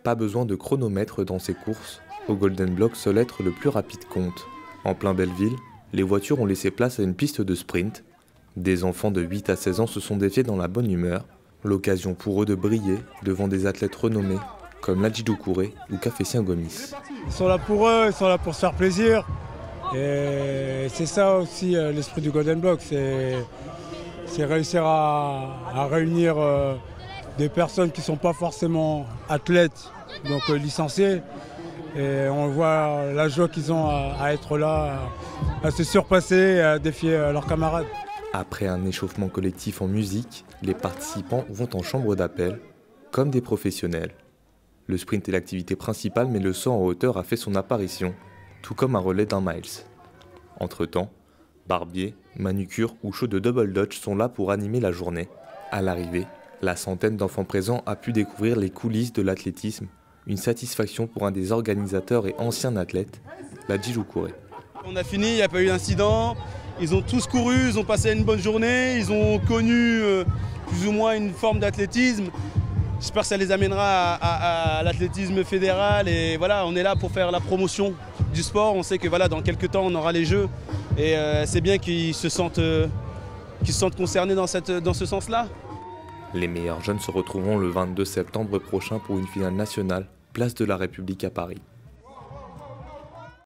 Pas besoin de chronomètre dans ces courses. Au Golden Block, seul être le plus rapide compte. En plein Belleville, les voitures ont laissé place à une piste de sprint. Des enfants de 8 à 16 ans se sont défiés dans la bonne humeur. L'occasion pour eux de briller devant des athlètes renommés comme Ladji Doucouré ou Kafessia Gomis. Ils sont là pour eux, ils sont là pour se faire plaisir. Et c'est ça aussi l'esprit du Golden Block, c'est réussir à réunir des personnes qui ne sont pas forcément athlètes, donc licenciés. Et on voit la joie qu'ils ont à être là, à se surpasser, à défier leurs camarades. Après un échauffement collectif en musique, les participants vont en chambre d'appel, comme des professionnels. Le sprint est l'activité principale, mais le saut en hauteur a fait son apparition, tout comme un relais d'un miles. Entre-temps, barbier, manucure ou show de double dutch sont là pour animer la journée. À l'arrivée, la centaine d'enfants présents a pu découvrir les coulisses de l'athlétisme, une satisfaction pour un des organisateurs et ancien athlète, Ladji Doucouré. On a fini, il n'y a pas eu d'incident, ils ont tous couru, ils ont passé une bonne journée, ils ont connu plus ou moins une forme d'athlétisme. J'espère que ça les amènera à l'athlétisme fédéral et voilà, on est là pour faire la promotion du sport. On sait que voilà, dans quelques temps on aura les Jeux et c'est bien qu'ils se sentent concernés dans ce sens-là. Les meilleurs jeunes se retrouveront le 22 septembre prochain pour une finale nationale, place de la République à Paris.